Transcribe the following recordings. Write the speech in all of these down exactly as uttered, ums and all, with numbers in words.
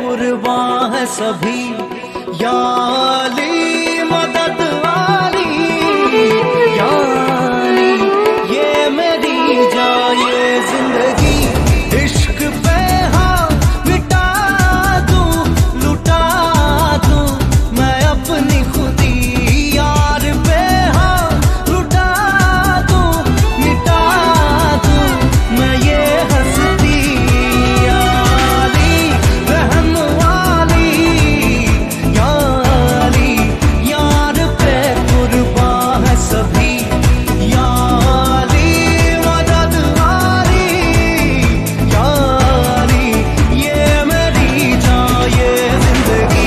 कुर्बान है सभी, या अली मदद वाली, या अली ये मेरी जाए जिंदगी। इश्क पे हाँ मिटा दूं, लुटा दूं मैं अपनी खुदी, यार पे हाँ लुटा दूं, मिटा दूं मैं ये हंसती। या अली रहम वाली, या अली यार पे कुर्बान है सभी, या अली मदद वाली, या अली ये मेरी जाए जिंदगी।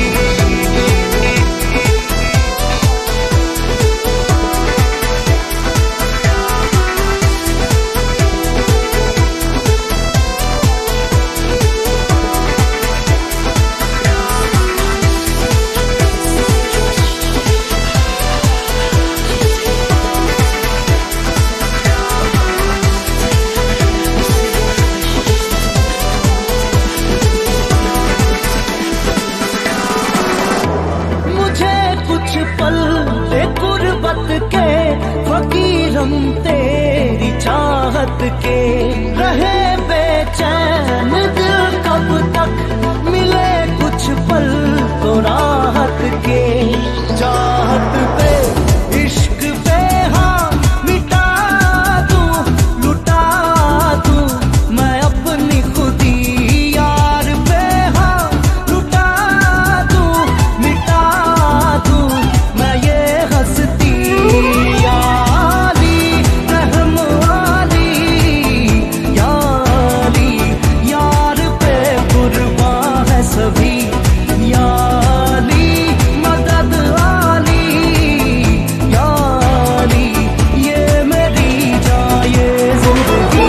मुझे कुछ पल दे गुर्बत के, फकीरम तेरी चाहत के, रहे बेचैन दिल कब तक, मिले कुछ पल तो राहत के। चाहत पे इश्क पे हाँ मिटा दूं, लुटा दूं मैं अपनी खुदी, यार पे हाँ लुटा दूं, मिटा दूं मैं ये हंसती। या अली रहम वाली, या अली यार पे कुर्बान है सभी, या अली मदद वाली, या अली ये मेरी जाए जिंदगी।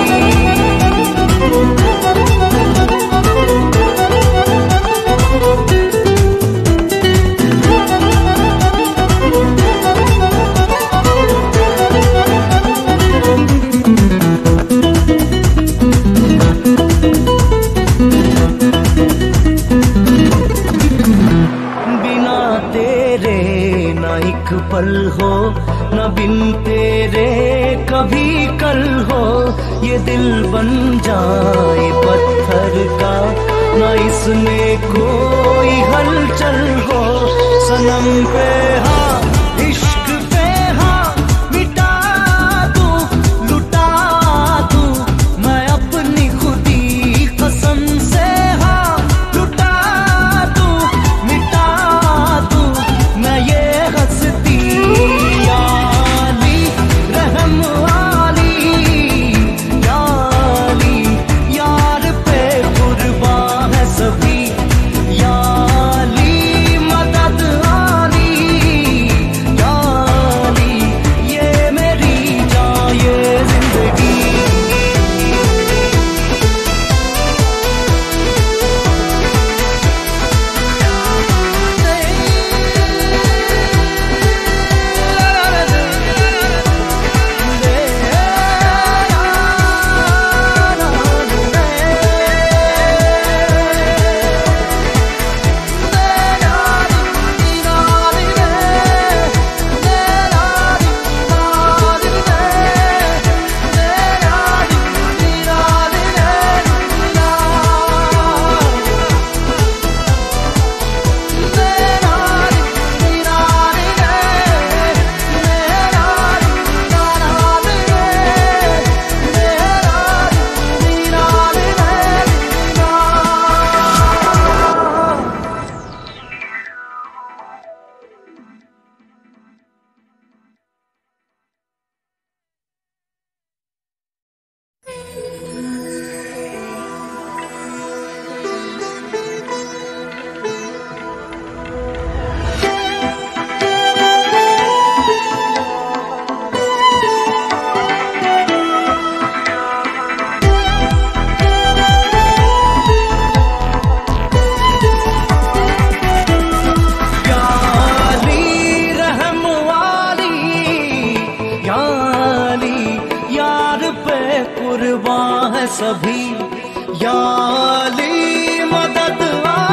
बिना तेरे ना एक पल हो, न बिन तेरे कभी कल हो, ये दिल बन जाए पत्थर का, न इसमें कोई हलचल हो। सनम पे हाँ इश्क पे हाँ मिटा दूं, लुटा दूं मैं अपनी खुदी, कसम से हाँ लुटा दूं, मिटा दूं मैं ये हंसती। या अली रहम वाली, या अली यार पे कुर्बान है सभी, या अली मदद वाली, या अली ये मेरी जाए जिंदगी। कुर्बान है सभी, या अली मदद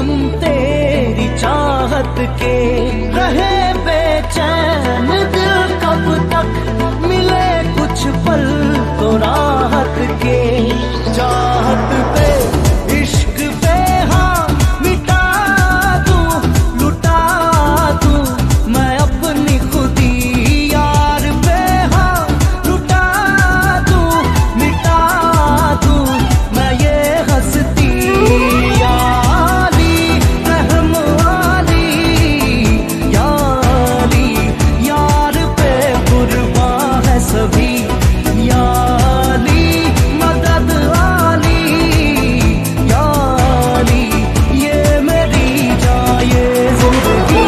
हम तेरी चाहत के, रहे बेचैन दिल कब तक, मिले कुछ पल तो राहत के। चाहत पे इश्क पे हाँ मिटा दूं, लुटा दूं मैं अपनी खुदी, यार पे हाँ लुटा दूं, मिटा दूं मैं ये हंसती। याली रहम वाली, याली यार पे कुर्बान है सभी, याली मदद वाली, याली ये मेरी जान ये जिंदगी।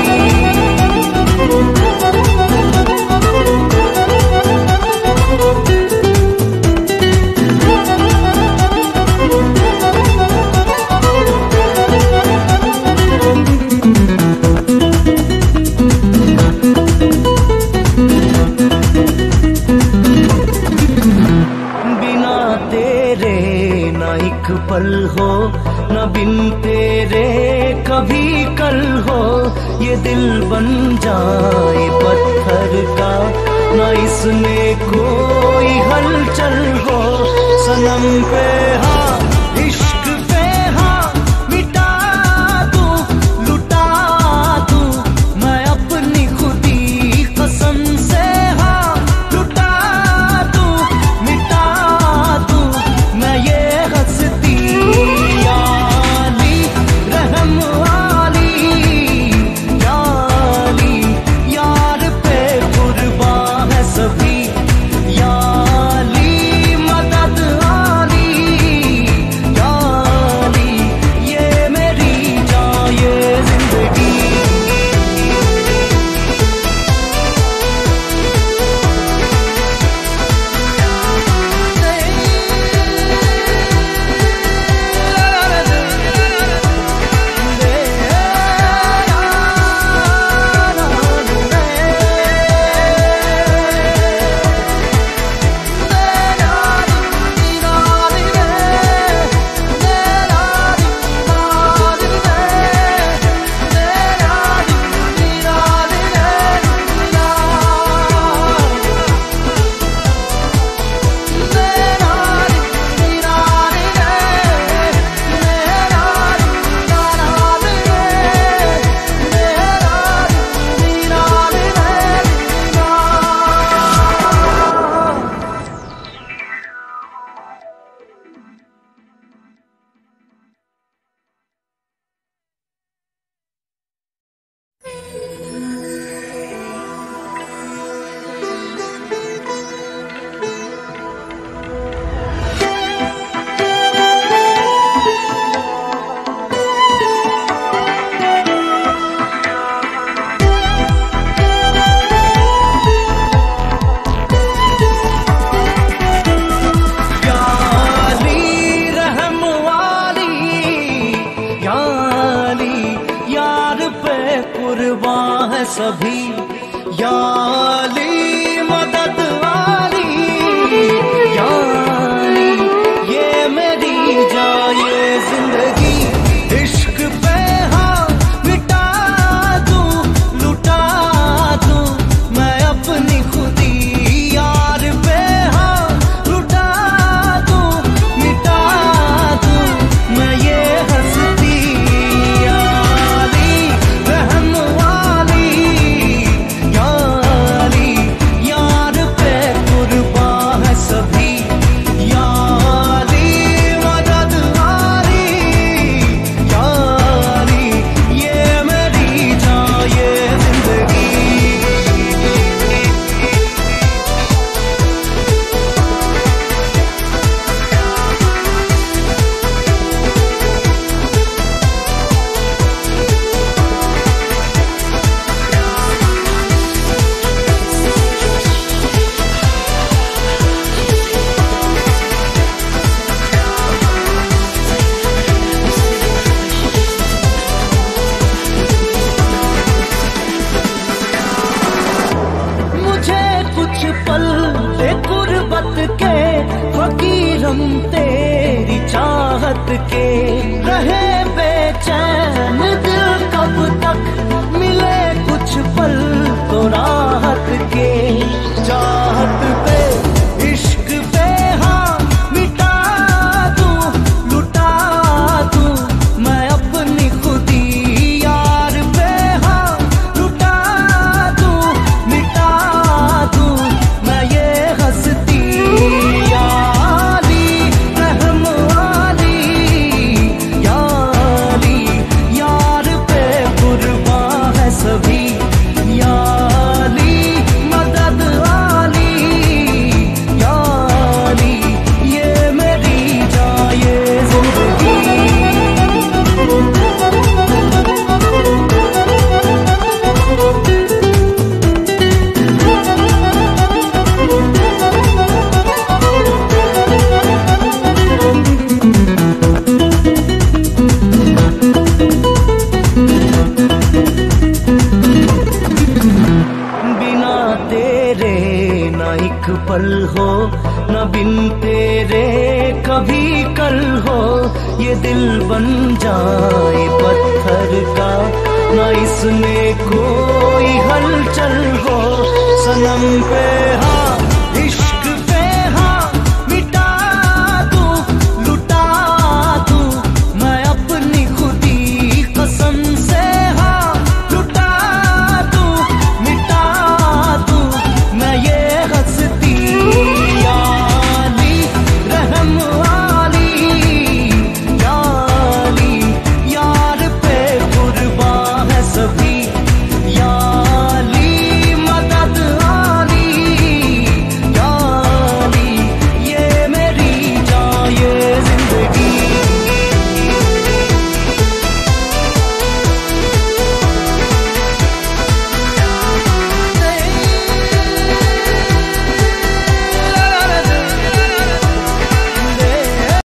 बिना तेरे ना एक पल हो, ना बिन तेरे कभी कल हो, ये दिल बन जाए पत्थर का, ना इसमें कोई हलचल हो। सनम पे हाँ इश्क पे हाँ मिटा दूं, लुटा दूं मैं अपनी खुदी, कसम से हाँ लुटा दूं, मिटा दूं मैं ये हंसती। याली रहम वाली, याली यार पे कुर्बान है सभी, याली मदद वाली, याली ये मेरी जान ये जिंदगी। याली रहम वाली, याली यार पे कुर्बान है सभी, याली मदद वाली, याली ये मेरी जान ये जिंदगी। इश्क पे हाँ मिटा दूं, लुटा दूं मैं अपनी खुदी, यार पे हाँ लुटा दूं, मिटा दूं मैं ये हंसती। याली रहम वाली, याली यार पे कुर्बान है सभी, याली मदद वाली, याली ये मेरी जान ये जिंदगी। मुझे कुछ पल दे गुर्बत के, फकीर हम तेरी चाहत के, रहे बेचैन ये दिल बन जाए पत्थर का, ना इसमें कोई हलचल हो सनम पे हाथ